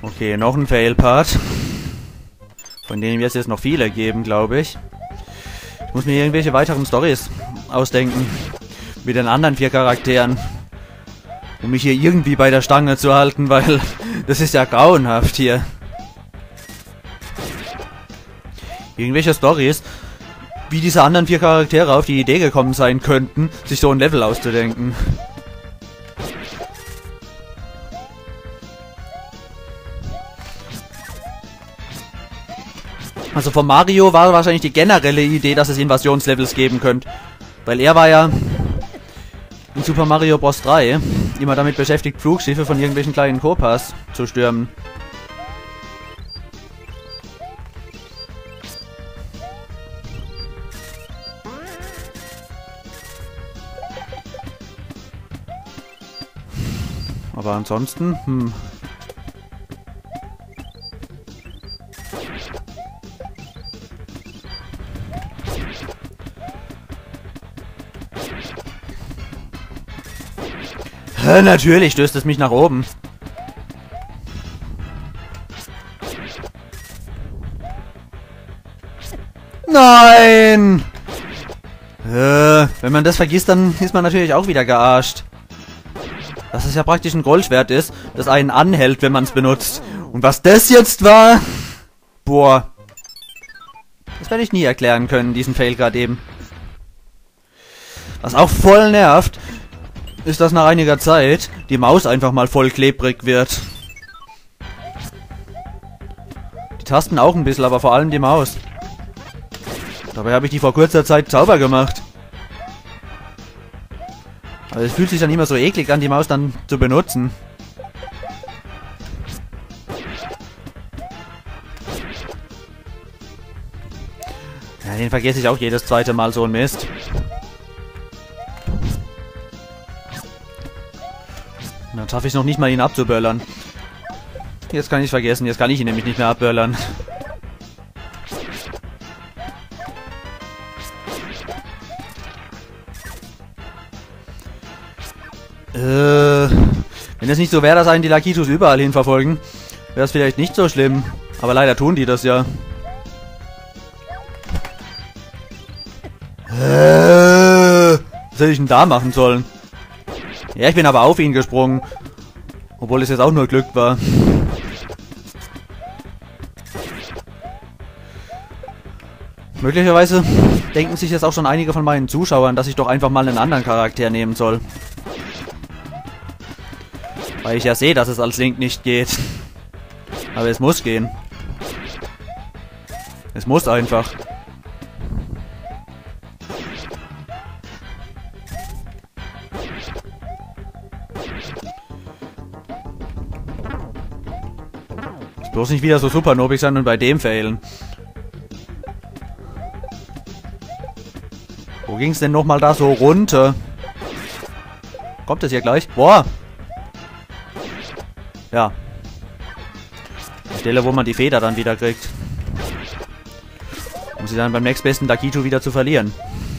Okay, noch ein Fail-Part. Von denen wird es jetzt noch viele geben, glaube ich. Ich muss mir irgendwelche weiteren Storys ausdenken. Mit den anderen 4 Charakteren. Um mich hier irgendwie bei der Stange zu halten, weil das ist ja grauenhaft hier. Irgendwelche Storys, wie diese anderen 4 Charaktere auf die Idee gekommen sein könnten, sich so ein Level auszudenken. Also von Mario war wahrscheinlich die generelle Idee, dass es Invasionslevels geben könnte. Weil er war ja in Super Mario Bros. 3 immer damit beschäftigt, Flugschiffe von irgendwelchen kleinen Koopas zu stürmen. Aber ansonsten, natürlich stößt es mich nach oben. Nein! Wenn man das vergisst, dann ist man natürlich auch wieder gearscht. Dass es ja praktisch ein Goldschwert ist, das einen anhält, wenn man es benutzt. Und was das jetzt war? Boah. Das werde ich nie erklären können, diesen Fail gerade eben. Was auch voll nervt, ist, dass nach einiger Zeit die Maus einfach mal voll klebrig wird. Die Tasten auch ein bisschen, aber vor allem die Maus. Dabei habe ich die vor kurzer Zeit sauber gemacht. Aber es fühlt sich dann immer so eklig an, die Maus dann zu benutzen. Ja, den vergesse ich auch jedes zweite Mal, so ein Mist. Dann schaffe ich noch nicht mal, ihn abzuböllern. Jetzt kann ich vergessen, jetzt kann ich ihn nämlich nicht mehr abböllern. Wenn es nicht so wäre, dass einen die Lakitus überall hin verfolgen, wäre es vielleicht nicht so schlimm. Aber leider tun die das ja. Was hätte ich denn da machen sollen? Ja, ich bin aber auf ihn gesprungen. Obwohl es jetzt auch nur Glück war. Möglicherweise denken sich jetzt auch schon einige von meinen Zuschauern, dass ich doch einfach mal einen anderen Charakter nehmen soll. Weil ich ja sehe, dass es als Link nicht geht. Aber es muss gehen. Es muss einfach. Bloß nicht wieder so super nobig sein und bei dem failen. Wo ging's denn nochmal da so runter? Kommt das hier gleich? Boah! Ja. Die Stelle, wo man die Feder dann wieder kriegt. Um sie dann beim nächstbesten Lakitu wieder zu verlieren.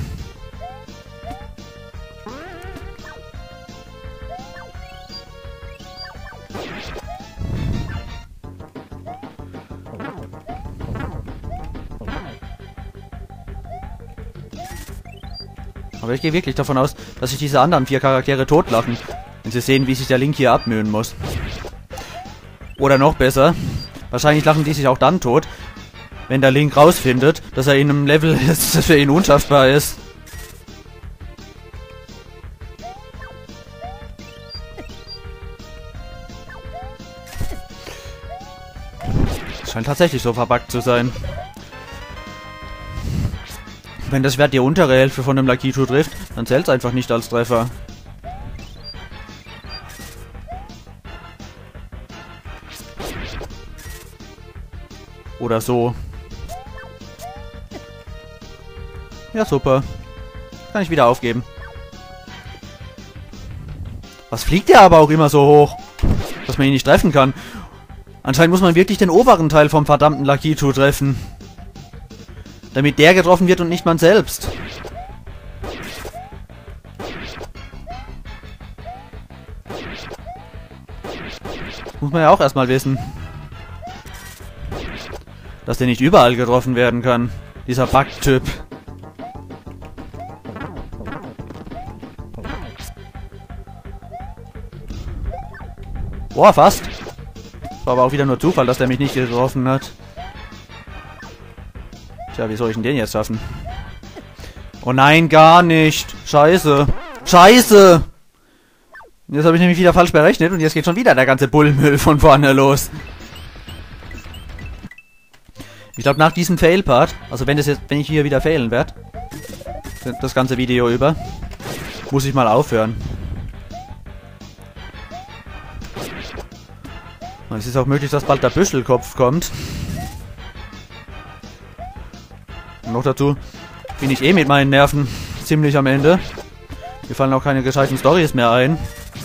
Aber ich gehe wirklich davon aus, dass sich diese anderen 4 Charaktere totlachen, wenn sie sehen, wie sich der Link hier abmühen muss. Oder noch besser, wahrscheinlich lachen die sich auch dann tot, wenn der Link rausfindet, dass er in einem Level ist, das für ihn unschaffbar ist. Das scheint tatsächlich so verbuggt zu sein. Wenn das Schwert die untere Hälfte von dem Lakitu trifft, dann zählt es einfach nicht als Treffer. Oder so. Ja, super. Kann ich wieder aufgeben. Was fliegt der aber auch immer so hoch, dass man ihn nicht treffen kann? Anscheinend muss man wirklich den oberen Teil vom verdammten Lakitu treffen. Damit der getroffen wird und nicht man selbst. Das muss man ja auch erstmal wissen. dass der nicht überall getroffen werden kann. Dieser Bug-Typ. Boah, fast. War aber auch wieder nur Zufall, dass der mich nicht getroffen hat. Tja, wie soll ich denn den jetzt schaffen? Oh nein, gar nicht. Scheiße. Scheiße! Jetzt habe ich nämlich wieder falsch berechnet und jetzt geht schon wieder der ganze Bullmüll von vorne los. Ich glaube, nach diesem Fail-Part, also wenn ich hier wieder failen werde, das ganze Video über, muss ich mal aufhören. Und es ist auch möglich, dass bald der Büschelkopf kommt. Und noch dazu bin ich mit meinen Nerven ziemlich am Ende. Mir fallen auch keine gescheiten Storys mehr ein.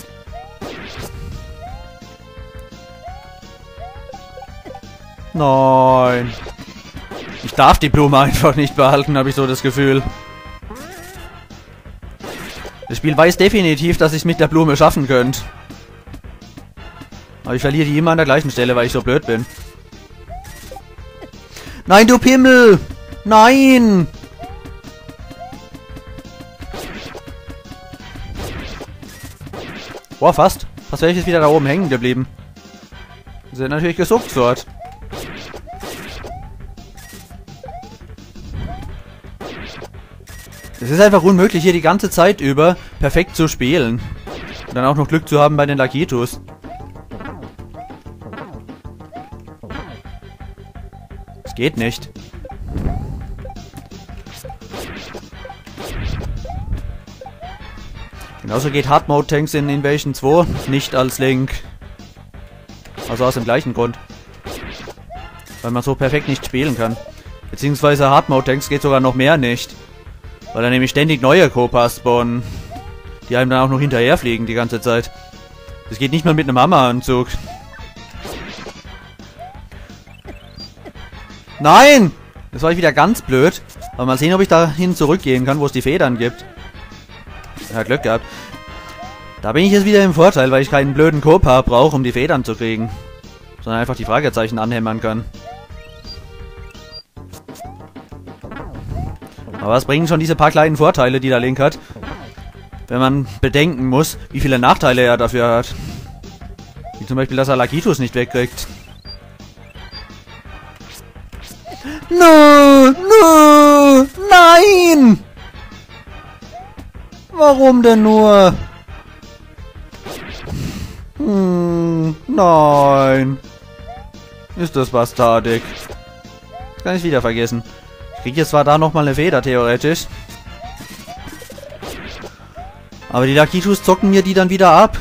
Nein. Ich darf die Blume einfach nicht behalten, habe ich so das Gefühl. Das Spiel weiß definitiv, dass ich es mit der Blume schaffen könnte. Aber ich verliere die immer an der gleichen Stelle, weil ich so blöd bin. Nein, du Pimmel! Nein! Boah, fast. Fast wäre ich jetzt wieder da oben hängen geblieben. Sie sind natürlich gesucht dort. Es ist einfach unmöglich, hier die ganze Zeit über perfekt zu spielen. Und dann auch noch Glück zu haben bei den Lakitus. Es geht nicht. Genauso geht Hard Mode Tanks in Invasion 2 nicht als Link. Also aus dem gleichen Grund. Weil man so perfekt nicht spielen kann. Beziehungsweise Hard Mode Tanks geht sogar noch mehr nicht. Weil da nämlich ständig neue Copas spawnen. Die einem dann auch noch hinterherfliegen die ganze Zeit. Das geht nicht mal mit einem Hammeranzug. Nein! Das war ich wieder ganz blöd. Aber mal sehen, ob ich dahin zurückgehen kann, wo es die Federn gibt. Ja, Glück gehabt. Da bin ich jetzt wieder im Vorteil, weil ich keinen blöden Copa brauche, um die Federn zu kriegen. Sondern einfach die Fragezeichen anhämmern kann. Aber was bringen schon diese paar kleinen Vorteile, die der Link hat, wenn man bedenken muss, wie viele Nachteile er dafür hat. Wie zum Beispiel, dass er Lakitus nicht wegkriegt. No, no, nein! Warum denn nur? Nein. Ist das bastardig. Das kann ich wieder vergessen. Ich kriege jetzt zwar da nochmal eine Feder, theoretisch. Aber die Lakitus zocken mir die dann wieder ab.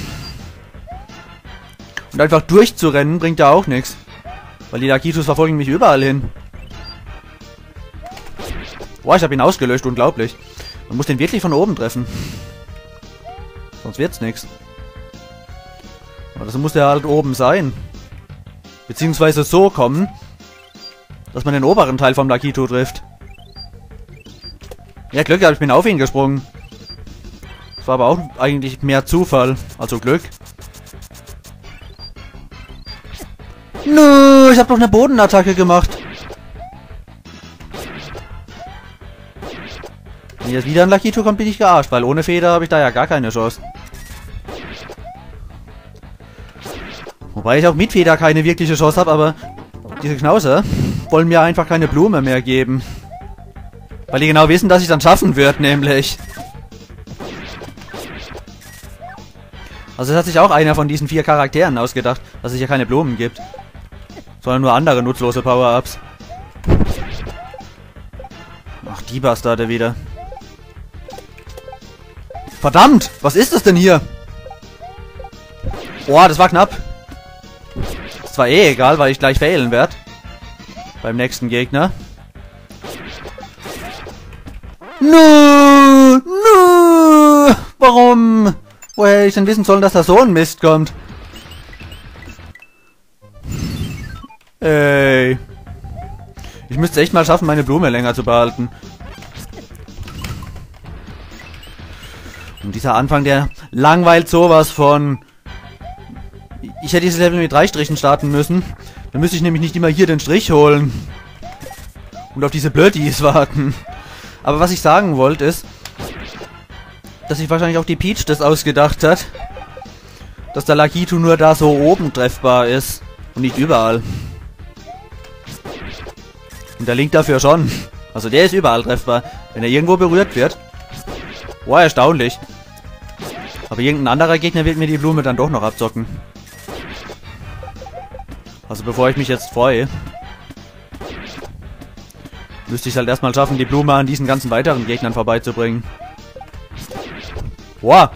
Und einfach durchzurennen bringt ja auch nichts. Weil die Lakitus verfolgen mich überall hin. Boah, ich habe ihn ausgelöscht, unglaublich. Man muss den wirklich von oben treffen. Sonst wird's nichts. Aber das muss der halt oben sein. Beziehungsweise so kommen, dass man den oberen Teil vom Lakitu trifft. Ja, Glück gehabt, ich bin auf ihn gesprungen. Das war aber auch eigentlich mehr Zufall, also Glück. Nö, ich habe doch eine Bodenattacke gemacht. Wenn jetzt wieder ein Lakitu kommt, bin ich gearscht, weil ohne Feder habe ich da ja gar keine Chance. Wobei ich auch mit Feder keine wirkliche Chance habe, aber diese Knauser wollen mir einfach keine Blume mehr geben. Weil die genau wissen, dass ich dann schaffen wird, nämlich. Also es hat sich auch einer von diesen 4 Charakteren ausgedacht, dass es hier keine Blumen gibt. Sondern nur andere nutzlose Power-Ups. Ach, die Bastarde wieder. Verdammt! Was ist das denn hier? Boah, das war knapp. Das war eh egal, weil ich gleich failen werde. Beim nächsten Gegner. Nö! Nö! Warum? Woher hätte ich denn wissen sollen, dass da so ein Mist kommt? Ey. Ich müsste echt mal schaffen, meine Blume länger zu behalten. Und dieser Anfang, der langweilt sowas von. Ich hätte dieses Level mit 3 Strichen starten müssen. Dann müsste ich nämlich nicht immer hier den Strich holen. Und auf diese Blödies warten. Aber was ich sagen wollte ist, dass sich wahrscheinlich auch die Peach das ausgedacht hat. Dass der Lakitu nur da so oben treffbar ist. Und nicht überall. Und der Link dafür schon. Also der ist überall treffbar. Wenn er irgendwo berührt wird. Boah, erstaunlich. Aber irgendein anderer Gegner wird mir die Blume dann doch noch abzocken. Also bevor ich mich jetzt freue, müsste ich es halt erstmal schaffen, die Blume an diesen ganzen weiteren Gegnern vorbeizubringen. Boah!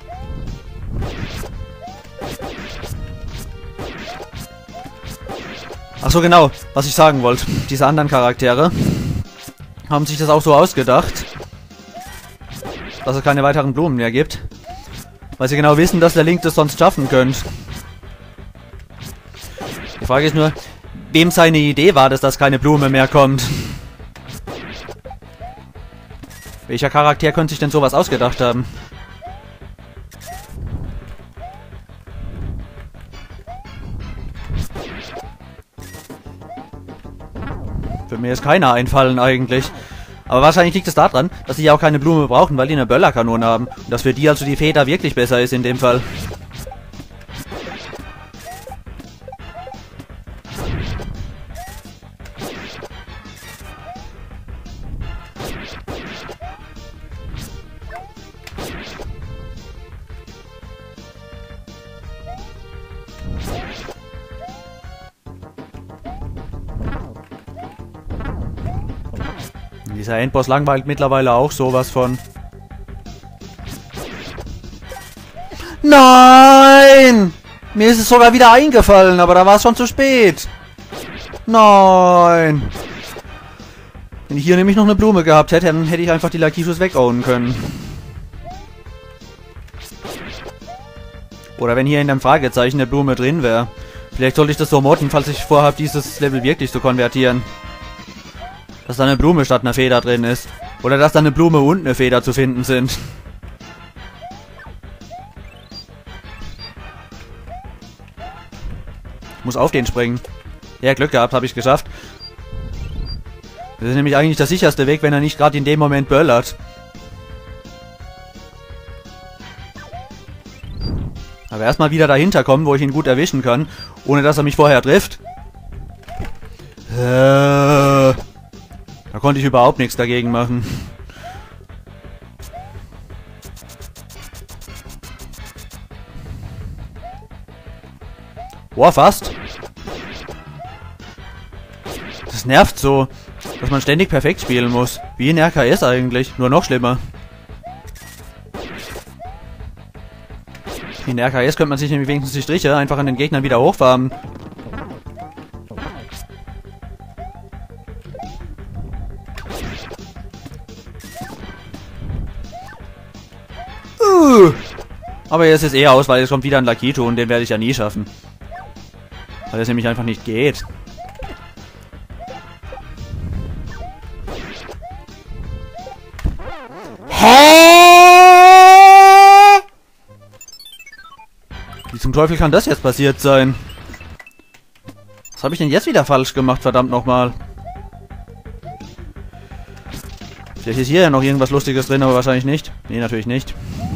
Ach so, genau, was ich sagen wollte. Diese anderen Charaktere haben sich das auch so ausgedacht, dass es keine weiteren Blumen mehr gibt. Weil sie genau wissen, dass der Link das sonst schaffen könnte. Die Frage ist nur, wem seine Idee war, dass keine Blume mehr kommt. Welcher Charakter könnte sich denn sowas ausgedacht haben? Für mir ist keiner einfallen eigentlich. Aber wahrscheinlich liegt es daran, dass sie ja auch keine Blume brauchen, weil die eine Böllerkanone haben. Und dass für die also die Feder wirklich besser ist in dem Fall. Dieser Endboss langweilt mittlerweile auch sowas von. Nein! Mir ist es sogar wieder eingefallen, aber da war es schon zu spät. Nein! Wenn ich hier nämlich noch eine Blume gehabt hätte, dann hätte ich einfach die Lakitus weghauen können. Oder wenn hier in dem Fragezeichen eine Blume drin wäre. Vielleicht sollte ich das so modden, falls ich vorhabe, dieses Level wirklich zu konvertieren. Dass da eine Blume statt einer Feder drin ist. Oder dass da eine Blume und eine Feder zu finden sind. Ich muss auf den springen. Ja, Glück gehabt, habe ich geschafft. Das ist nämlich eigentlich der sicherste Weg, wenn er nicht gerade in dem Moment böllert. Aber erstmal wieder dahinter kommen, wo ich ihn gut erwischen kann, ohne dass er mich vorher trifft. Da konnte ich überhaupt nichts dagegen machen. Boah, fast. Das nervt so, dass man ständig perfekt spielen muss. Wie in RKS eigentlich, nur noch schlimmer. In RKS könnte man sich nämlich wenigstens die Striche einfach an den Gegnern wieder hochfarmen. Aber jetzt ist es eher aus, weil es kommt wieder ein Lakitu und den werde ich ja nie schaffen. Weil es nämlich einfach nicht geht. Hä? Wie zum Teufel kann das jetzt passiert sein? Was habe ich denn jetzt wieder falsch gemacht, verdammt nochmal? Vielleicht ist hier ja noch irgendwas Lustiges drin, aber wahrscheinlich nicht. Nee, natürlich nicht.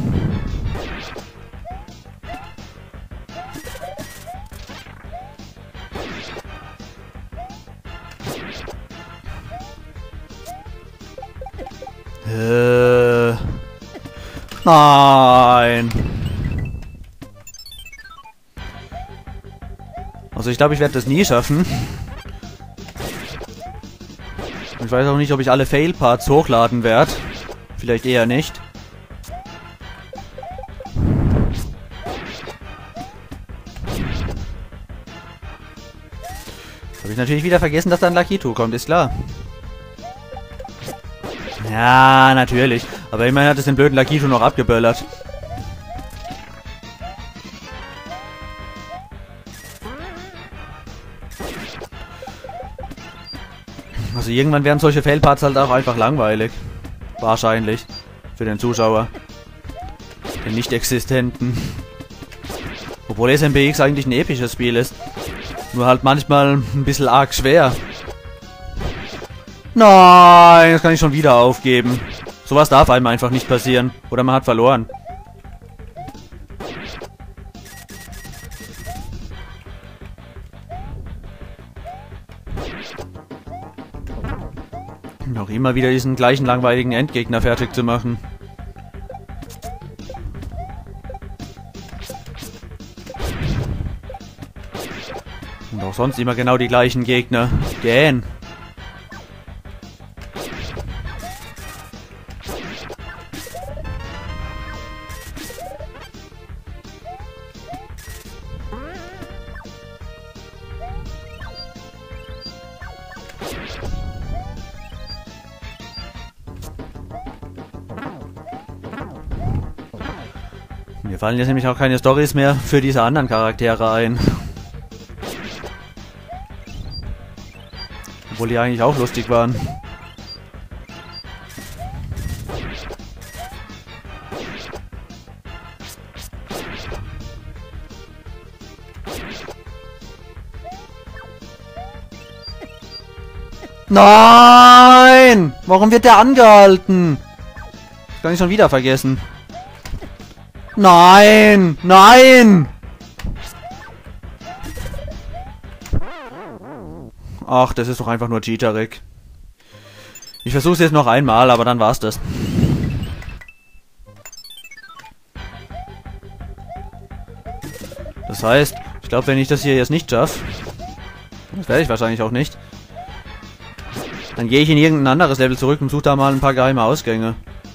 Nein. Also ich glaube, ich werde das nie schaffen. Ich weiß auch nicht, ob ich alle Fail-Parts hochladen werde. Vielleicht eher nicht. Habe ich natürlich wieder vergessen, dass da ein Lakitu kommt, ist klar. Ja, natürlich. Aber immerhin hat es den blöden Lakitu noch abgeböllert. Also irgendwann werden solche Failparts halt auch einfach langweilig. Wahrscheinlich. Für den Zuschauer. Den Nicht-Existenten. Obwohl SMBX eigentlich ein episches Spiel ist. Nur halt manchmal ein bisschen arg schwer. Nein, das kann ich schon wieder aufgeben. Sowas darf einem einfach nicht passieren. Oder man hat verloren. Noch immer wieder diesen gleichen langweiligen Endgegner fertig zu machen. Und auch sonst immer genau die gleichen Gegner. Gähn. Mir fallen jetzt nämlich auch keine Storys mehr für diese anderen Charaktere ein. Obwohl die eigentlich auch lustig waren. Nein! Warum wird der angehalten? Das kann ich schon wieder vergessen. Nein! Nein! Ach, das ist doch einfach nur Cheaterig. Ich versuche es jetzt noch einmal, aber dann war's das. Das heißt, ich glaube, wenn ich das hier jetzt nicht schaffe, das werde ich wahrscheinlich auch nicht, dann gehe ich in irgendein anderes Level zurück und suche da mal ein paar geheime Ausgänge.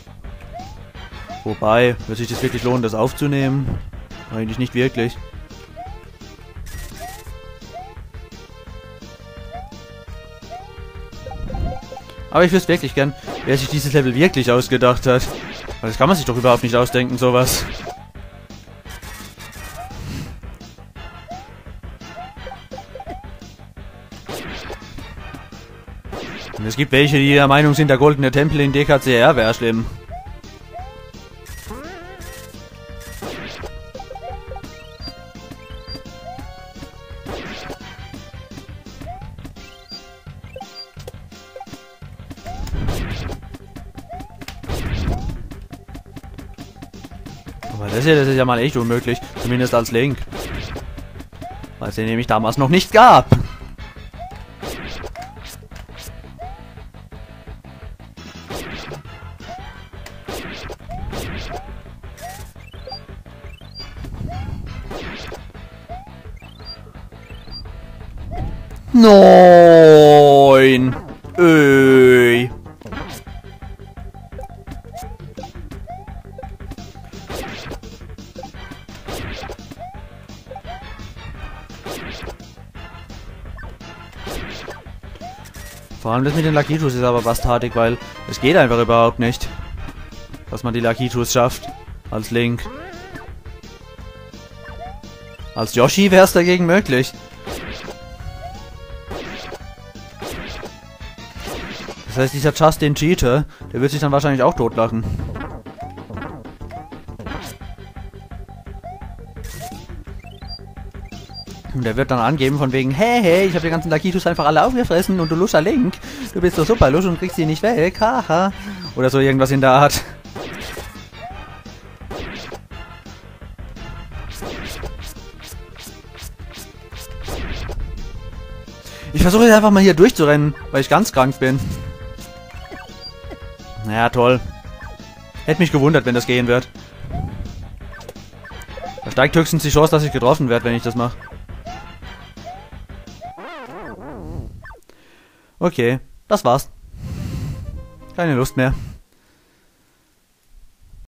Wobei, wird sich das wirklich lohnen, das aufzunehmen? Eigentlich nicht wirklich. Aber ich wüsste wirklich gern, wer sich dieses Level wirklich ausgedacht hat. Weil das kann man sich doch überhaupt nicht ausdenken, sowas. Und es gibt welche, die der Meinung sind, der goldene Tempel in DKCR wäre schlimm. Aber das ist ja mal echt unmöglich. Zumindest als Link. Weil es den nämlich damals noch nicht gab. Nein! Öy! Vor allem das mit den Lucky Shoes ist aber bastardig, weil es geht einfach überhaupt nicht, dass man die Lucky Shoes schafft. Als Link. Als Yoshi wäre es dagegen möglich. Das heißt, dieser Justin Cheater, der wird sich dann wahrscheinlich auch totlachen. Und der wird dann angeben von wegen, hey, ich habe die ganzen Lakitus einfach alle aufgefressen und du luscher Link. Du bist doch super lusch und kriegst die nicht weg, haha. Oder so irgendwas in der Art. Ich versuche jetzt einfach mal hier durchzurennen, weil ich ganz krank bin. Naja, toll. Hätte mich gewundert, wenn das gehen wird. Da steigt höchstens die Chance, dass ich getroffen werde, wenn ich das mache. Okay, das war's. Keine Lust mehr.